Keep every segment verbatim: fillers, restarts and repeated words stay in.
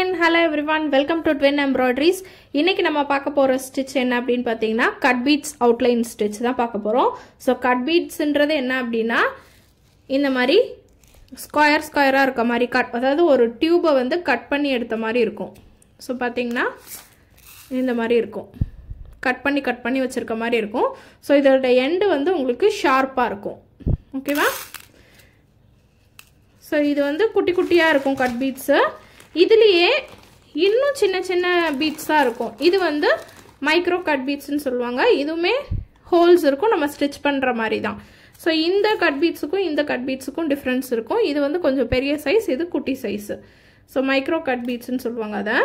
Hello everyone, welcome to Twin Embroideryz. இன்னைக்கு நம்ம பார்க்க போற ஸ்டிட்ச் என்ன அப்படினு பாத்தீங்கன்னா கட் பீட்ஸ் அவுட்லைன் ஸ்டிட்ச் தான் பார்க்க போறோம். சோ கட் பீட்ஸ்ன்றது என்ன அப்படினா இந்த மாதிரி ஸ்கொயர் ஸ்கொயரா இருக்க மாதிரி கட், அதாவது ஒரு டியூபை வந்து கட் பண்ணி எடுத்த மாதிரி இருக்கும். சோ பாத்தீங்கன்னா இந்த மாதிரி இருக்கும், கட் பண்ணி கட் பண்ணி வச்சிருக்க மாதிரி இருக்கும். சோ இதோட எண்ட் வந்து உங்களுக்கு ஷார்ப்பா இருக்கும். ஓகேவா? சோ இது வந்து குட்டி குட்டியா இருக்கும் கட் பீட்ஸ். இதுலயே இன்னும் சின்ன சின்ன பீட்ஸா இருக்கும். இது வந்து மைக்ரோ கட் பீட்ஸ்னு சொல்லுவாங்க. இதுவுமே ஹோல்ஸ் இருக்கும், நம்ம ஸ்டிச் பண்ற மாதிரி தான். சோ இந்த கட் பீட்ஸுக்கும் இந்த கட் பீட்ஸுக்கும் டிஃபரன்ஸ் இருக்கும். இது வந்து கொஞ்சம் பெரிய சைஸ், இது குட்டி சைஸ். சோ மைக்ரோ கட் பீட்ஸ்னு சொல்லுவாங்க அத.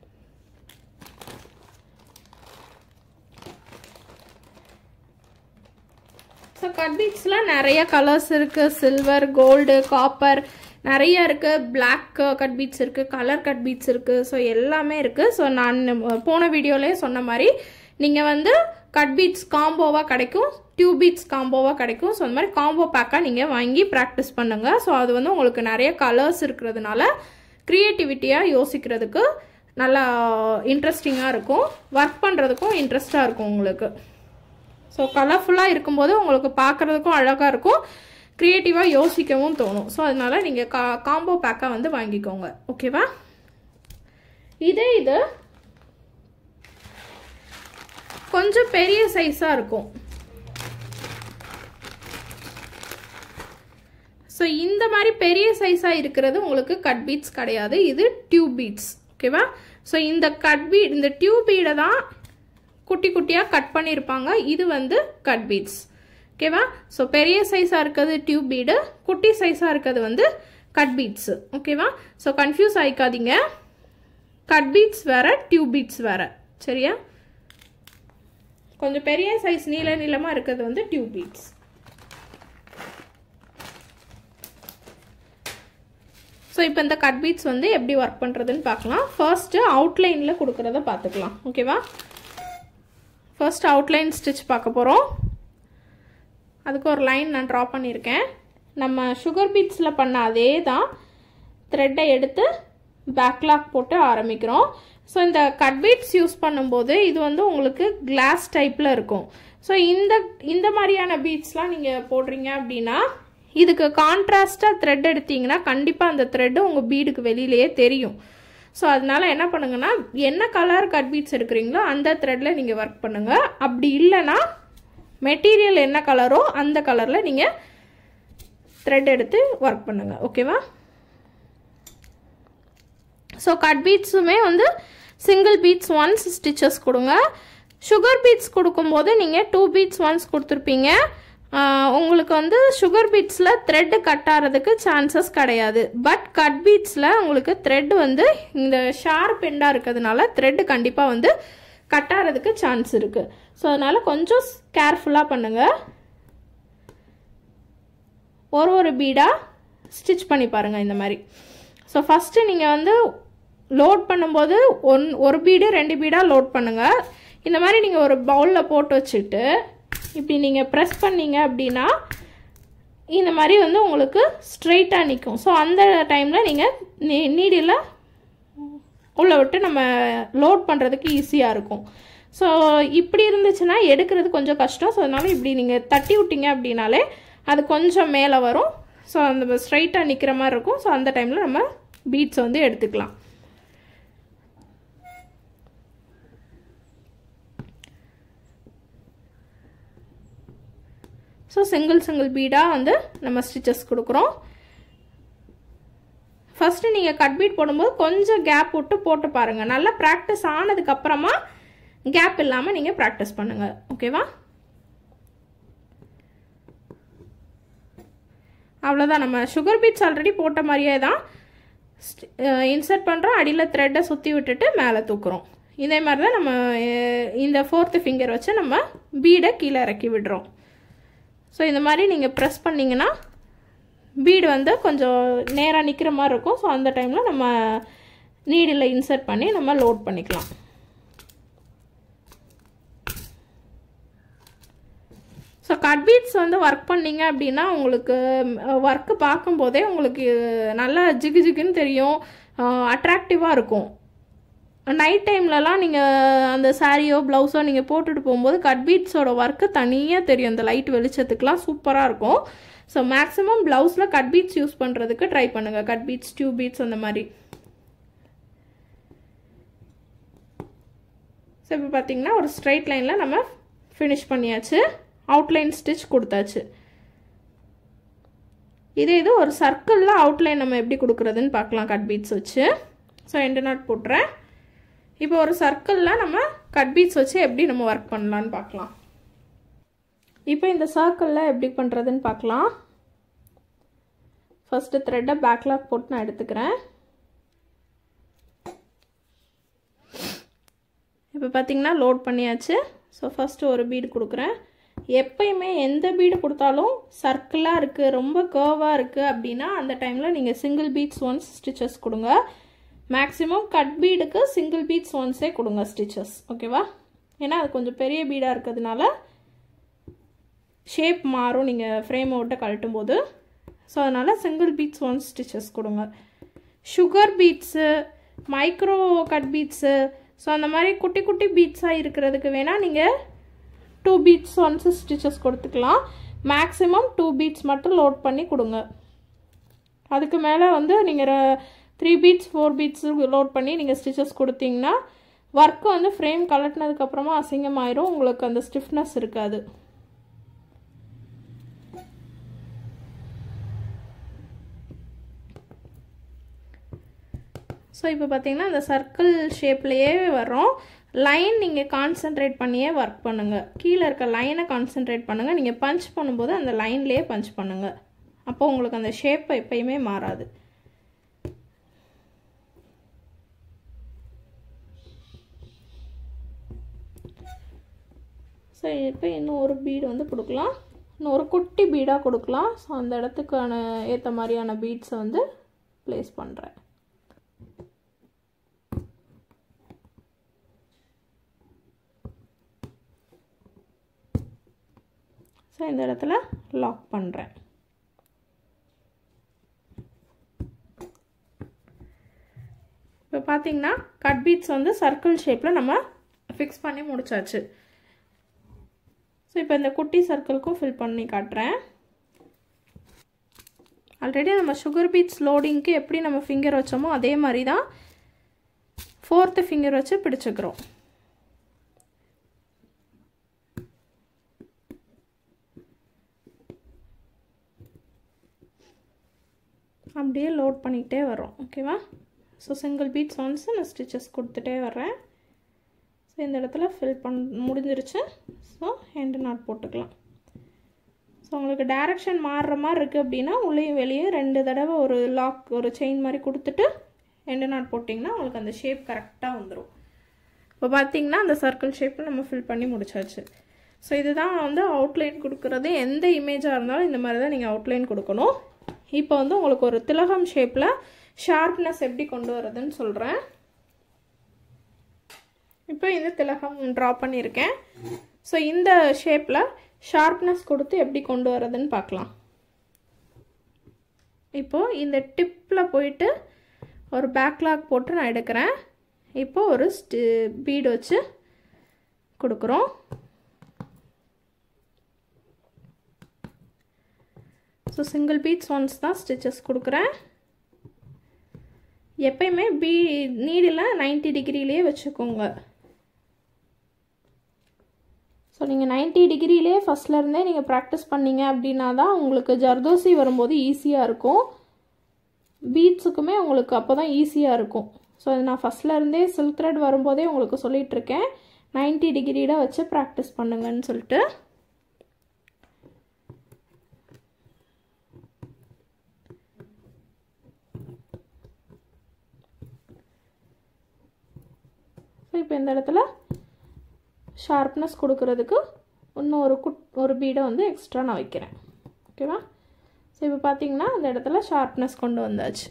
சோ கட் பீட்ஸ்ல நிறைய கலர்ஸ் இருக்கு. சில்வர், கோல்டு, காப்பர் நிறைய இருக்கு. பிளாக் கட் பீட்ஸ் இருக்கு, கலர் கட் பீட்ஸ் இருக்கு. ஸோ எல்லாமே இருக்கு. ஸோ நான் போன வீடியோலயே சொன்ன மாதிரி நீங்க வந்து கட் பீட்ஸ் காம்போவா கிடைக்கும், டியூப் பீட்ஸ் காம்போவா கிடைக்கும். ஸோ அந்த மாதிரி காம்போ பேக்கா நீங்க வாங்கி ப்ராக்டிஸ் பண்ணுங்க. ஸோ அது வந்து உங்களுக்கு நிறைய கலர்ஸ் இருக்கிறதுனால கிரியேட்டிவிட்டியா யோசிக்கிறதுக்கு நல்லா இன்ட்ரெஸ்டிங்கா இருக்கும், ஒர்க் பண்றதுக்கும் இன்ட்ரெஸ்டா இருக்கும் உங்களுக்கு. ஸோ கலர்ஃபுல்லா இருக்கும்போது உங்களுக்கு பார்க்கறதுக்கும் அழகா இருக்கும், கிரியேட்டிவா யோசிக்கவும் தோணும். ஸோ அதனால நீங்க காம்போ பேக்கா வந்து வாங்கிக்கோங்க. ஓகேவா? இதே இது கொஞ்சம் பெரிய சைஸா இருக்கும். ஸோ இந்த மாதிரி பெரிய சைஸா இருக்கிறது உங்களுக்கு கட் பீட்ஸ் கிடையாது, இது டியூப் பீட்ஸ். ஓகேவா? ஸோ இந்த கட் பீட், இந்த டியூப் பீடை தான் குட்டி குட்டியா கட் பண்ணியிருப்பாங்க. இது வந்து கட் பீட்ஸ். ஓகேவா? ஸோ பெரிய சைஸா இருக்கிறது டியூப் பீடு, குட்டி சைஸா இருக்கிறது வந்து கட் பீட்ஸ். ஓகேவா? ஸோ கன்ஃபியூஸ் ஆயிக்காதீங்க, கட் பீட்ஸ் வேற, டியூப் பீட்ஸ் வேற. சரியா? கொஞ்சம் பெரிய சைஸ் நீள நீளமா இருக்கிறது வந்து டியூப் பீட்ஸ். ஸோ இப்போ இந்த கட் பீட்ஸ் வந்து எப்படி ஒர்க் பண்றதுன்னு பார்க்கலாம். ஃபர்ஸ்ட் அவுட்லைன்ல கொடுக்கறத பார்த்துக்கலாம். ஓகேவா? ஃபர்ஸ்ட் அவுட்லைன் ஸ்டிச் பார்க்க போறோம். அதுக்கு ஒரு லைன் நான் ட்ரா பண்ணியிருக்கேன். நம்ம சுகர் பீட்ஸில் பண்ண அதே தான் த்ரெட்டை எடுத்து பேக்லாக் போட்டு ஆரம்பிக்கிறோம். ஸோ இந்த கட் பீட்ஸ் யூஸ் பண்ணும்போது இது வந்து உங்களுக்கு கிளாஸ் டைப்பில் இருக்கும். ஸோ இந்த இந்த மாதிரியான பீட்ஸ்லாம் நீங்கள் போடுறீங்க அப்படின்னா இதுக்கு கான்ட்ராஸ்டாக த்ரெட் எடுத்தீங்கன்னா கண்டிப்பாக அந்த த்ரெட்டு உங்கள் பீடுக்கு வெளியிலேயே தெரியும். ஸோ அதனால என்ன பண்ணுங்கன்னா, என்ன கலர் கட் பீட்ஸ் எடுக்கிறீங்களோ அந்த த்ரெட்டில் நீங்கள் ஒர்க் பண்ணுங்க. அப்படி இல்லைன்னா மெட்டீரியல் என்ன கலரோ அந்த கலரில் நீங்கள் த்ரெட் எடுத்து ஒர்க் பண்ணுங்க. ஓகேவா? ஸோ கட் பீட்ஸுமே வந்து சிங்கிள் பீட்ஸ் ஒன்ஸ் ஸ்டிச்சஸ் கொடுங்க. சுகர் பீட்ஸ் கொடுக்கும்போது நீங்கள் டூ பீட்ஸ் ஒன்ஸ் கொடுத்துருப்பீங்க. உங்களுக்கு வந்து சுகர் பீட்ஸில் த்ரெட்டு கட் ஆகிறதுக்கு சான்சஸ் கிடையாது. பட் கட் பீட்ஸில் உங்களுக்கு த்ரெட் வந்து இந்த ஷார்ப் எண்டாக இருக்கிறதுனால த்ரெட்டு கண்டிப்பாக வந்து கட் ஆகிறதுக்கு சான்ஸ் இருக்கு. ஸோ அதனால கொஞ்சம் கேர்ஃபுல்லாக பண்ணுங்க. ஒரு ஒரு பீடாக ஸ்டிச் பண்ணி பாருங்க இந்த மாதிரி. ஸோ ஃபஸ்ட்டு நீங்கள் வந்து லோட் பண்ணும்போது ஒன் ஒரு பீடு ரெண்டு பீடாக லோட் பண்ணுங்க. இந்த மாதிரி நீங்கள் ஒரு பவுலில் போட்டு வச்சுட்டு இப்படி நீங்கள் ப்ரெஸ் பண்ணீங்க அப்படின்னா இந்த மாதிரி வந்து உங்களுக்கு ஸ்ட்ரெயிட்டாக நிற்கும். ஸோ அந்த டைமில் நீங்கள் நீ நீடில் உள்ள விட்டு நம்ம லோட் பண்ணுறதுக்கு ஈஸியாக இருக்கும். ஸோ இப்படி இருந்துச்சுன்னா எடுக்கிறது கொஞ்சம் கஷ்டம். ஸோ அதனால இப்படி நீங்கள் தட்டி விட்டீங்க அப்படின்னாலே அது கொஞ்சம் மேலே வரும். ஸோ அந்த ஸ்ட்ரைட்டாக நிற்கிற மாதிரி இருக்கும். ஸோ அந்த டைமில் நம்ம பீட்ஸ் வந்து எடுத்துக்கலாம். ஸோ சிங்கிள் சிங்கிள் பீடாக வந்து நம்ம ஸ்டிச்சஸ் கொடுக்குறோம். ஃபஸ்ட்டு நீங்கள் கட் பீட் போடும்போது கொஞ்சம் கேப் விட்டு போட்டு பாருங்கள். நல்லா ப்ராக்டிஸ் ஆனதுக்கப்புறமா கேப் இல்லாமல் நீங்கள் ப்ராக்டிஸ் பண்ணுங்கள். ஓகேவா? அவ்வளோதான். நம்ம சுகர் பீட்ஸ் ஆல்ரெடி போட்ட மாதிரியே தான் இன்சர்ட் பண்ணுறோம். அடியில் த்ரெட்டை சுற்றி விட்டுட்டு மேலே தூக்குறோம். இதே மாதிரி தான் நம்ம இந்த ஃபோர்த்து ஃபிங்கர் வச்சு நம்ம பீடை கீழே இறக்கி விடுறோம். ஸோ இந்த மாதிரி நீங்கள் ப்ரெஸ் பண்ணிங்கன்னா பீடு வந்து கொஞ்சம் நேராக நிற்கிற மாதிரி இருக்கும். ஸோ அந்த டைமில் நம்ம நீடில் இன்சர்ட் பண்ணி நம்ம லோட் பண்ணிக்கலாம். ஸோ கட் பீட்ஸ் வந்து ஒர்க் பண்ணிங்க அப்படின்னா உங்களுக்கு ஒர்க்கு பார்க்கும்போதே உங்களுக்கு நல்லா ஜிகு ஜிகுன்னு தெரியும், அட்ராக்டிவாக இருக்கும். நைட் டைம்லலாம் நீங்கள் அந்த சாரியோ ப்ளவுஸோ நீங்கள் போட்டுட்டு போகும்போது கட் பீட்ஸோட ஒர்க்கு தனியாக தெரியும், அந்த லைட் வெளிச்சத்துக்குலாம் சூப்பராக இருக்கும். ஸோ மேக்ஸிமம் ப்ளவுஸில் கட் பீட்ஸ் யூஸ் பண்ணுறதுக்கு ட்ரை பண்ணுங்கள், கட் பீட்ஸ், டியூப் பீட்ஸ் அந்த மாதிரி. ஸோ இப்போ பார்த்தீங்கன்னா ஒரு ஸ்ட்ரைட் லைனில் நம்ம ஃபினிஷ் பண்ணியாச்சு, அவுட்லைன் ஸ்டிச் கொடுத்தாச்சு. இதே இது ஒரு சர்க்கிளில் அவுட்லைன் நம்ம எப்படி கொடுக்குறதுன்னு பார்க்கலாம் கட் பீட்ஸ் வச்சு. ஸோ எண்டு நாட் போட்டுறேன். இப்போ ஒரு சர்க்கிளில் நம்ம கட் பீட்ஸ் வச்சு எப்படி நம்ம ஒர்க் பண்ணலான்னு பார்க்கலாம். இப்போ இந்த சர்க்கிளில் எப்படி பண்ணுறதுன்னு பார்க்கலாம். ஃபஸ்ட்டு த்ரெட்டை பேக்லாக் போட்டு நான் எடுத்துக்கிறேன். இப்போ பார்த்தீங்கன்னா லோட் பண்ணியாச்சு. ஸோ ஃபஸ்ட்டு ஒரு பீடு கொடுக்குறேன். எப்பயுமே எந்த பீடு கொடுத்தாலும் சர்க்கிளாக இருக்குது, ரொம்ப கர்வாக இருக்குது அப்படின்னா அந்த டைமில் நீங்கள் சிங்கிள் பீட்ஸ் ஒன்ஸ் ஸ்டிச்சஸ் கொடுங்க. மேக்ஸிமம் கட் பீடுக்கு சிங்கிள் பீட்ஸ் ஒன்ஸே கொடுங்க ஸ்டிச்சஸ், ஓகேவா? ஏன்னா அது கொஞ்சம் பெரிய பீடாக இருக்கிறதுனால ஷேப் மாறும் நீங்கள் ஃப்ரேம் விட்டு கழட்டும் போது. ஸோ அதனால் சிங்கிள் பீட்ஸ் ஒன்ஸ் ஸ்டிச்சஸ் கொடுங்க. Sugar beads, micro cut beads, so அந்த மாதிரி குட்டி குட்டி பீட்ஸாக இருக்கிறதுக்கு வேணால் நீங்கள் டூ பீட்ஸ் ஒன்ஸ் ஸ்டிச்சஸ் கொடுத்துக்கலாம். மேக்ஸிமம் டூ பீட்ஸ் மட்டும் லோட் பண்ணி கொடுங்க. அதுக்கு மேலே வந்து நீங்கள் three beads four beads load பண்ணி நீங்கள் ஸ்டிச்சஸ் கொடுத்தீங்கன்னா ஒர்க்கு வந்து ஃப்ரேம் கலட்டினதுக்கப்புறமா அசிங்கமாயிரும், உங்களுக்கு அந்த ஸ்டிஃப்னஸ் இருக்காது. ஸோ இப்போ பார்த்தீங்கன்னா அந்த சர்க்கிள் ஷேப்லேயே வரும். லைன் நீங்கள் கான்சென்ட்ரேட் பண்ணியே ஒர்க் பண்ணுங்கள். கீழே இருக்க லைனை கான்சென்ட்ரேட் பண்ணுங்கள். நீங்கள் பஞ்ச் பண்ணும்போது அந்த லைன்லேயே பஞ்ச் பண்ணுங்கள். அப்போ உங்களுக்கு அந்த ஷேப் எப்பயுமே மாறாது. ஸோ இப்போ இன்னும் ஒரு பீடு வந்து கொடுக்கலாம், இன்னும் ஒரு குட்டி பீடாக கொடுக்கலாம். ஸோ அந்த இடத்துக்கான ஏற்ற மாதிரியான பீட்ஸை வந்து ப்ளேஸ் பண்ணுறேன். ஸோ இந்த இடத்துல லாக் பண்ணுறேன். இப்போ பார்த்தீங்கன்னா கட் பீட்ஸ் வந்து சர்க்கிள் ஷேப்பில் நம்ம ஃபிக்ஸ் பண்ணி முடிச்சாச்சு. ஸோ இப்போ இந்த குட்டி சர்க்கிள்க்கும் ஃபில் பண்ணி காட்டுறேன். ஆல்ரெடி நம்ம சுகர் பீட்ஸ் லோடிங்க்கு எப்படி நம்ம ஃபிங்கர் வச்சோமோ அதே மாதிரி தான் ஃபோர்த்து ஃபிங்கர் வச்சு பிடிச்சிக்கிறோம். அப்படியே லோட் பண்ணிக்கிட்டே வரோம், ஓகேவா? ஸோ சிங்கிள் பீட்ஸ் ஒன்ஸ் நான் ஸ்டிச்சஸ் கொடுத்துட்டே வரேன். ஸோ இந்த இடத்துல ஃபில் பண் முடிஞ்சிருச்சு. ஸோ ஹேண்டு நாட் போட்டுக்கலாம். ஸோ உங்களுக்கு டைரக்ஷன் மாறுற மாதிரி இருக்குது அப்படின்னா உள்ளேயும் வெளியே ரெண்டு தடவை ஒரு லாக் ஒரு செயின் மாதிரி கொடுத்துட்டு ஹேண்டு நாட் போட்டிங்கன்னா உங்களுக்கு அந்த ஷேப் கரெக்டாக வந்துடும். இப்போ பார்த்தீங்கன்னா அந்த சர்க்கிள் ஷேப்பில் நம்ம ஃபில் பண்ணி முடிச்சாச்சு. ஸோ இதுதான் வந்து அவுட்லைன் கொடுக்குறது. எந்த இமேஜாக இருந்தாலும் இந்த மாதிரி தான் நீங்கள் அவுட்லைன் கொடுக்கணும். இப்போ வந்து உங்களுக்கு ஒரு திலகம் ஷேப்பில் ஷார்ப்னஸ் எப்படி கொண்டு வரதுன்னு சொல்கிறேன். இப்போ இந்த திலகம் ட்ரா பண்ணியிருக்கேன். ஸோ இந்த ஷேப்பில் ஷார்ப்னஸ் கொடுத்து எப்படி கொண்டு வரதுன்னு பார்க்கலாம். இப்போது இந்த டிப்பில் போயிட்டு ஒரு பேக்லாக் போட்டு நான் எடுக்கிறேன். இப்போது ஒரு ஸ்டி பீடு வச்சு கொடுக்குறோம். ஸோ சிங்கிள் பீட்ஸ் ஒன்ஸ் தான் ஸ்டிச்சஸ் கொடுக்குறேன். எப்பயுமே பீ நீடில் நைன்ட்டி டிகிரிலேயே வச்சுக்கோங்க. ஸோ நீங்கள் நைன்ட்டி டிகிரிலேயே ஃபஸ்ட்லேருந்தே நீங்கள் ப்ராக்டிஸ் பண்ணிங்க அப்படின்னா தான் உங்களுக்கு ஜர்தோசி வரும்போது ஈஸியாக இருக்கும். பீட்ஸுக்குமே உங்களுக்கு அப்போ தான் ஈஸியாக இருக்கும். ஸோ அது நான் ஃபஸ்ட்லேருந்தே சில்க் த்ரெட் வரும்போதே உங்களுக்கு சொல்லிகிட்ருக்கேன், நைன்ட்டி டிகிரியில் வச்சு ப்ராக்டிஸ் பண்ணுங்கன்னு சொல்லிட்டு. இப்போ இந்த இடத்துல ஷார்ப்னஸ் கொடுக்கறதுக்கு இன்னும் ஒரு குட் ஒரு பீடை வந்து எக்ஸ்ட்ரா நான் வைக்கிறேன், ஓகேவா? ஸோ இப்போ பார்த்தீங்கன்னா அந்த இடத்துல ஷார்ப்னஸ் கொண்டு வந்தாச்சு.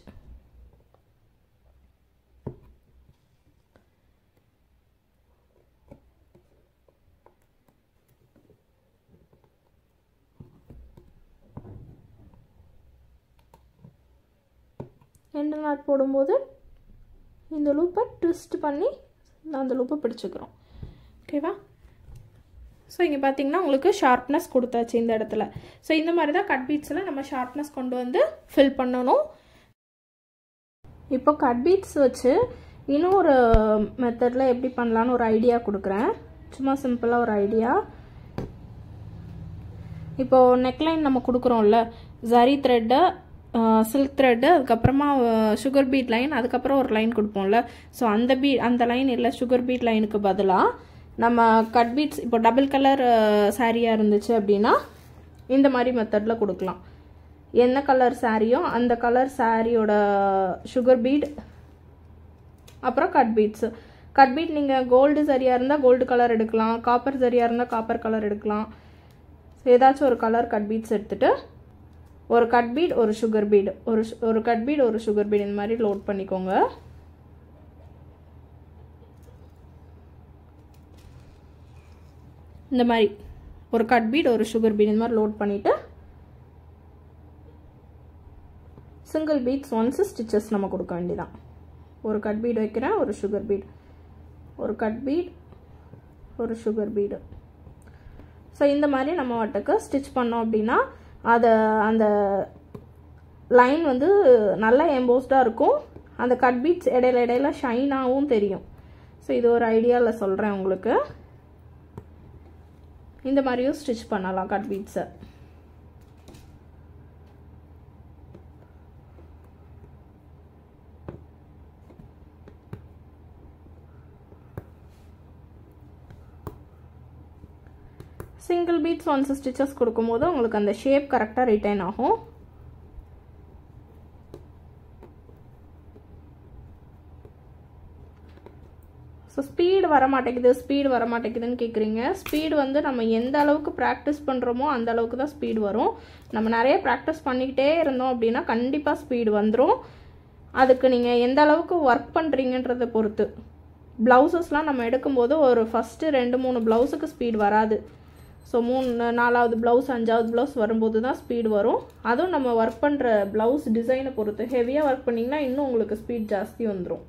எண்ட் நாட் போடும்போது இந்த லூப்பை ட்விஸ்ட் பண்ணி நான் அந்த லூப்பை பிடிச்சிக்கிறோம். ஓகேவா? ஸோ இங்கே பார்த்தீங்கன்னா உங்களுக்கு ஷார்ப்னஸ் கொடுத்தாச்சு இந்த இடத்துல. ஸோ இந்த மாதிரி தான் கட் பீட்ஸில் நம்ம ஷார்ப்னஸ் கொண்டு வந்து ஃபில் பண்ணணும். இப்போ கட் பீட்ஸ் வச்சு இன்னும் ஒரு மெத்தடில் எப்படி பண்ணலான்னு ஒரு ஐடியா கொடுக்குறேன். சும்மா சிம்பிளாக ஒரு ஐடியா. இப்போது நெக்லைன் நம்ம கொடுக்குறோம்ல, ஜரி த்ரெட்டு, சில்க் த்ரெட்டு, அதுக்கப்புறமா சுகர் பீட் லைன், அதுக்கப்புறம் ஒரு லைன் கொடுப்போம்ல. ஸோ அந்த பீ அந்த லைன் இல்லை, சுகர் பீட் லைனுக்கு பதிலாக நம்ம கட் பீட்ஸ் இப்போ டபுள் கலர் சாரியாக இருந்துச்சு அப்படின்னா இந்த மாதிரி மெத்தடில் கொடுக்கலாம். என்ன கலர் சாரியோ அந்த கலர் சாரியோட சுகர் பீட், அப்புறம் கட் பீட்ஸு. கட் பீட் நீங்கள் கோல்டு சரியாக இருந்தால் கோல்டு கலர் எடுக்கலாம், காப்பர் சரியாக இருந்தால் காப்பர் கலர் எடுக்கலாம். ஏதாச்சும் ஒரு கலர் கட் பீட்ஸ் எடுத்துகிட்டு ஒரு கட் பீட் ஒரு சுகர் பீடு, ஒரு ஒரு கட் பீட் ஒரு சுகர் பீட் இந்த மாதிரி லோட் பண்ணிக்கோங்க. இந்த மாதிரி ஒரு கட் பீட் ஒரு சுகர் பீட் இந்த மாதிரி லோட் பண்ணிவிட்டு சிங்கிள் பீட்ஸ் ஒன்ஸ் ஸ்டிச்சஸ் நம்ம கொடுக்க வேண்டியதான். ஒரு கட் பீட் வைக்கிறேன், ஒரு சுகர் பீட், ஒரு கட் பீட் ஒரு சுகர் பீடு. ஸோ இந்த மாதிரி நம்ம வாட்டுக்கு ஸ்டிச் பண்ணோம் அப்படின்னா அதை அந்த லைன் வந்து நல்லா எம்போஸ்டாக இருக்கும். அந்த கட் பீட்ஸ் இடையில இடையில ஷைனாகவும் தெரியும். ஸோ இது ஒரு ஐடியாவில் சொல்கிறேன் உங்களுக்கு. இந்த மாதிரியும் ஸ்டிச் பண்ணலாம் கட் பீட்ஸை. சிங்கிள் பீட்ஸ் ஒன்ஸ் ஸ்டிச்சஸ் கொடுக்கும்போது உங்களுக்கு அந்த ஷேப் கரெக்டாக ரிட்டைன் ஆகும். ஸோ ஸ்பீடு வர மாட்டேங்குது ஸ்பீடு வர மாட்டேங்குதுன்னு கேட்குறீங்க. ஸ்பீடு வந்து நம்ம எந்த அளவுக்கு ப்ராக்டிஸ் பண்ணுறோமோ அந்த அளவுக்கு தான் ஸ்பீடு வரும். நம்ம நிறைய ப்ராக்டிஸ் பண்ணிக்கிட்டே இருந்தோம் அப்படின்னா கண்டிப்பாக ஸ்பீடு வந்துடும். அதுக்கு நீங்கள் எந்த அளவுக்கு ஒர்க் பண்ணுறீங்கன்றதை பொறுத்து. ப்ளவுசஸ்லாம் நம்ம எடுக்கும்போது ஒரு ஃபஸ்ட்டு ரெண்டு மூணு ப்ளவுஸுக்கு ஸ்பீடு வராது. ஸோ மூணு நாலாவது ப்ளவுஸ் அஞ்சாவது ப்ளவுஸ் வரும்போது தான் ஸ்பீடு வரும். அதுவும் நம்ம ஒர்க் பண்ணுற ப்ளவுஸ் டிசைனை பொறுத்து. ஹெவியாக ஒர்க் பண்ணிங்கன்னா இன்னும் உங்களுக்கு ஸ்பீட் ஜாஸ்தி வந்துடும்.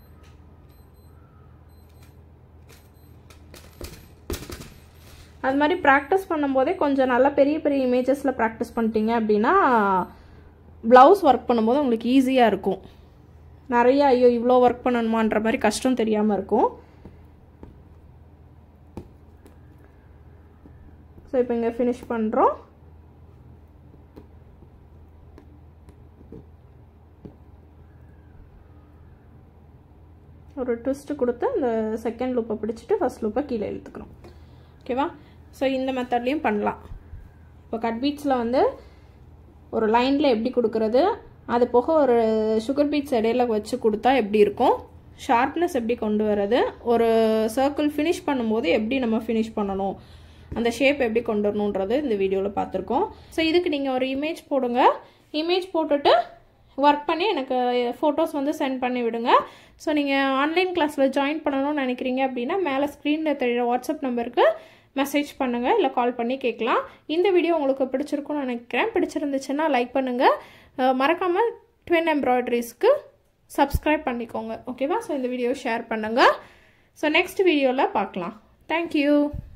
அது மாதிரி ப்ராக்டிஸ் பண்ணும்போதே கொஞ்சம் நல்லா பெரிய பெரிய இமேஜஸில் ப்ராக்டிஸ் பண்ணிட்டீங்க அப்படின்னா ப்ளவுஸ் ஒர்க் பண்ணும்போது உங்களுக்கு ஈஸியாக இருக்கும். நிறையா ஐயோ இவ்வளோ ஒர்க் பண்ணணுமான்ற மாதிரி கஷ்டம் தெரியாமல் இருக்கும். ஸோ இப்போ இங்கே ஃபினிஷ் பண்ணுறோம். ஒரு ட்விஸ்ட்டு கொடுத்து இந்த செகண்ட் லூப்பை பிடிச்சிட்டு ஃபர்ஸ்ட் லூப்பை கீழே இழுத்துக்கிறோம். ஓகேவா? ஸோ இந்த மெத்தட்லேயும் பண்ணலாம். இப்போ கட் பீட்ஸில் வந்து ஒரு லைனில் எப்படி கொடுக்குறது, அது போக ஒரு சுகர் பீட்ஸ் இடையில வச்சு கொடுத்தா எப்படி இருக்கும், ஷார்ப்னஸ் எப்படி கொண்டு வர்றது, ஒரு சர்க்கிள் ஃபினிஷ் பண்ணும்போது எப்படி நம்ம ஃபினிஷ் பண்ணணும், அந்த ஷேப் எப்படி கொண்டு வரணுன்றது இந்த வீடியோவில் பார்த்துருக்கோம். ஸோ இதுக்கு நீங்கள் ஒரு இமேஜ் போடுங்க. இமேஜ் போட்டுட்டு ஒர்க் பண்ணி எனக்கு ஃபோட்டோஸ் வந்து சென்ட் பண்ணி விடுங்க. ஸோ நீங்கள் ஆன்லைன் கிளாஸில் ஜாயின் பண்ணணும்னு நினைக்கிறீங்க அப்படின்னா மேலே ஸ்க்ரீனில் தெரியுற வாட்ஸ்அப் நம்பருக்கு மெசேஜ் பண்ணுங்கள், இல்லை கால் பண்ணி கேட்கலாம். இந்த வீடியோ உங்களுக்கு பிடிச்சிருக்குன்னு நினைக்கிறேன். பிடிச்சிருந்துச்சுன்னா லைக் பண்ணுங்கள். மறக்காமல் ட்வின் எம்ப்ராய்டரிஸ்க்கு சப்ஸ்கிரைப் பண்ணிக்கோங்க. ஓகேவா? ஸோ இந்த வீடியோ ஷேர் பண்ணுங்கள். ஸோ நெக்ஸ்ட் வீடியோவில் பார்க்கலாம். தேங்க்யூ.